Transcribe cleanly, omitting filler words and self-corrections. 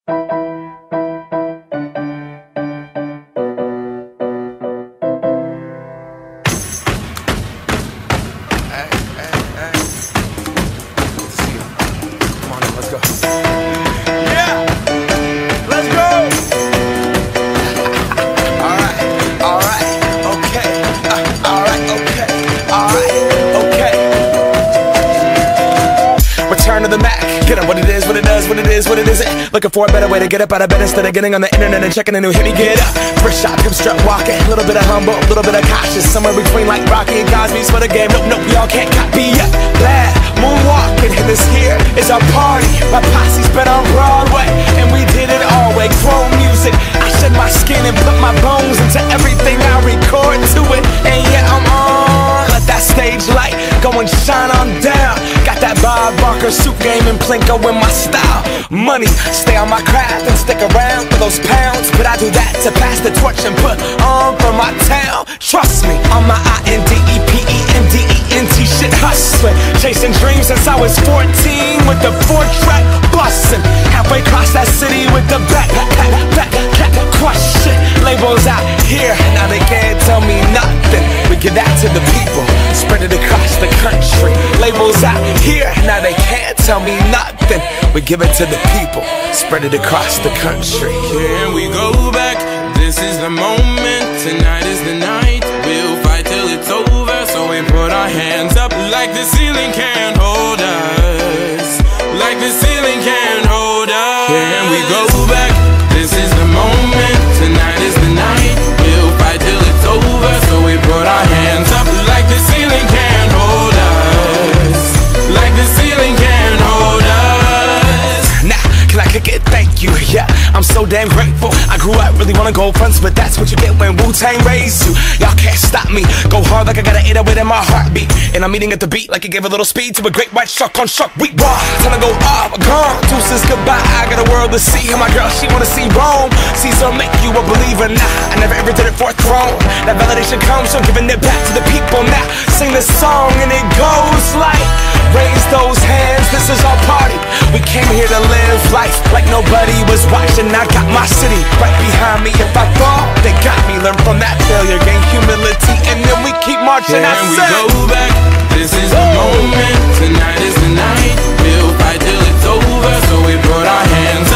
Return to the Mac. Get up what it is, what it does, what it is, what it isn't. Looking for a better way to get up out of bed instead of getting on the internet and checking a new hit. Me get up, first shot, come strut walking. A little bit of humble, a little bit of cautious. Somewhere between like Rocky and Cosby's for the game. Nope, nope, y'all can't copy yet. Glad moonwalking, and this here is our party. My posse's been on Broadway, and we did it all way. Grown music, I shed my skin and put my bones into everything I record to it. And yeah, I'm on. Let that stage light go and shine on down. Got that Bob Barker suit game and Plinko in my style. Money, stay on my craft and stick around for those pounds. But I do that to pass the torch and put on for my town. Trust me, on my INDEPENDENT shit hustling. Chasing dreams since I was 14 with the 4-track bustin'. Halfway across that city with the back crush shit. Labels out here, now they can't tell me nothing. We give that to the people, spread it across the country. Labels out here, now they can't tell me nothing. We give it to the people, spread it across the country. Here we go back, this is the moment. Tonight is the night, we'll fight till it's over. So we put our hands up like the ceiling can't hold us. Like the ceiling can't hold us. Here we go back, this is the moment. Tonight is the night, we'll fight till it's over. So we put our hands up like the ceiling can't hold us. Like the ceiling can't hold us. Nah, can I kick it? Thank you, yeah, I'm so damn grateful. I grew up really wanna go fronts, but that's what you get when Wu-Tang raised you. Y'all can't stop me, go hard like I got an 808 in my heartbeat. And I'm eating at the beat like it gave a little speed to a great white shark on shark week. Raw, time to go off, gone, deuces goodbye. I got a world to see, and my girl, she wanna see Rome. Caesar make you a believer, nah, I never ever did it for a throne. That validation comes from giving it back to the people. Now, sing this song and it goes like, raise those hands, this is our party. We came here to live life like nobody was watching. I got my city right behind me. If I fall, they got me. Learn from that failure, gain humility, and then we keep marching. And we go back, this is the moment. Tonight is the night, we'll fight till it's over. So we put our hands